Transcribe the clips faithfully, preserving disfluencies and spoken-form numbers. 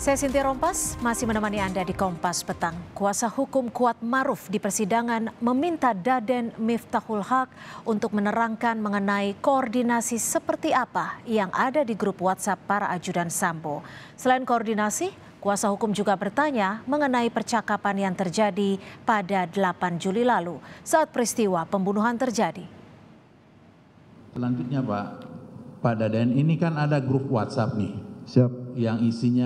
Saya Sintia Rompas, masih menemani Anda di Kompas Petang. Kuasa hukum Kuat Maruf di persidangan meminta Daden Miftahul Haq untuk menerangkan mengenai koordinasi seperti apa yang ada di grup WhatsApp para ajudan Sambo. Selain koordinasi, kuasa hukum juga bertanya mengenai percakapan yang terjadi pada delapan Juli lalu saat peristiwa pembunuhan terjadi. Selanjutnya Pak, Pak Daden, ini kan ada grup WhatsApp nih. Siap. Yang isinya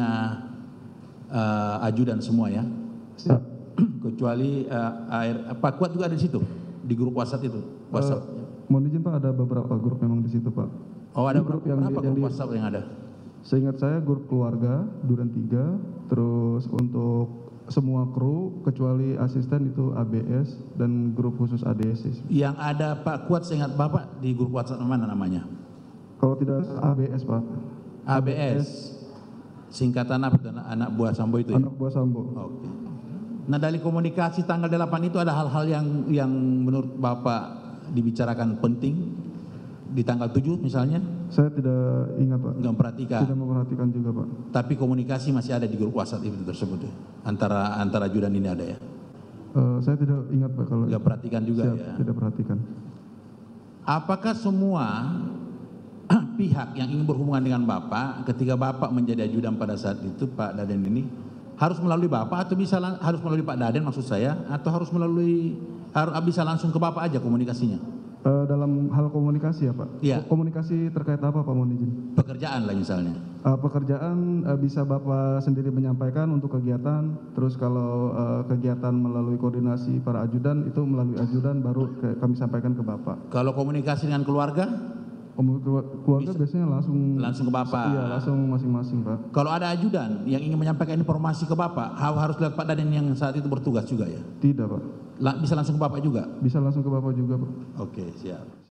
uh, ajudan semua ya. Siap. Kecuali uh, air, Pak Kuat juga ada di situ, di grup WhatsApp itu. WhatsApp. Uh, mohon izin Pak, ada beberapa grup memang di situ Pak. Oh ada grup berapa, yang, berapa yang grup di, WhatsApp yang ada? Seingat saya grup keluarga, Duren tiga, terus untuk semua kru kecuali asisten itu A B S dan grup khusus A D S. Yang ada Pak Kuat seingat Bapak di grup WhatsApp mana namanya? Kalau tidak A B S Pak. A B S. Singkatan apa itu? Anak buah Sambo itu ya? Anak buah Sambo. Oke. Nah dari komunikasi tanggal delapan itu ada hal-hal yang yang menurut Bapak dibicarakan penting di tanggal tujuh misalnya? Saya tidak ingat Pak. Nggak memperhatikan? Tidak memperhatikan juga Pak. Tapi komunikasi masih ada di grup WhatsApp itu tersebut ya? Antara antara ajudan ini ada ya? Uh, saya tidak ingat Pak kalau. Nggak perhatikan juga. Siap, ya? Tidak perhatikan. Apakah semua pihak yang ingin berhubungan dengan Bapak ketika Bapak menjadi ajudan pada saat itu Pak Daden ini harus melalui Bapak atau bisa harus melalui Pak Daden maksud saya atau harus melalui harus bisa langsung ke Bapak aja komunikasinya? Uh, dalam hal komunikasi ya Pak? Iya. Komunikasi terkait apa Pak mohon izin? Pekerjaan lah misalnya. Uh, pekerjaan uh, bisa Bapak sendiri menyampaikan untuk kegiatan, terus kalau uh, kegiatan melalui koordinasi para ajudan itu melalui ajudan baru ke, kami sampaikan ke Bapak. Kalau komunikasi dengan keluarga? Keluarga bisa, biasanya langsung langsung ke Bapak. Iya, langsung masing-masing Pak. Kalau ada ajudan yang ingin menyampaikan informasi ke Bapak, harus lihat Pak Daden yang saat itu bertugas juga ya? Tidak Pak. Bisa langsung ke Bapak juga? Bisa langsung ke Bapak juga Pak. Oke, siap.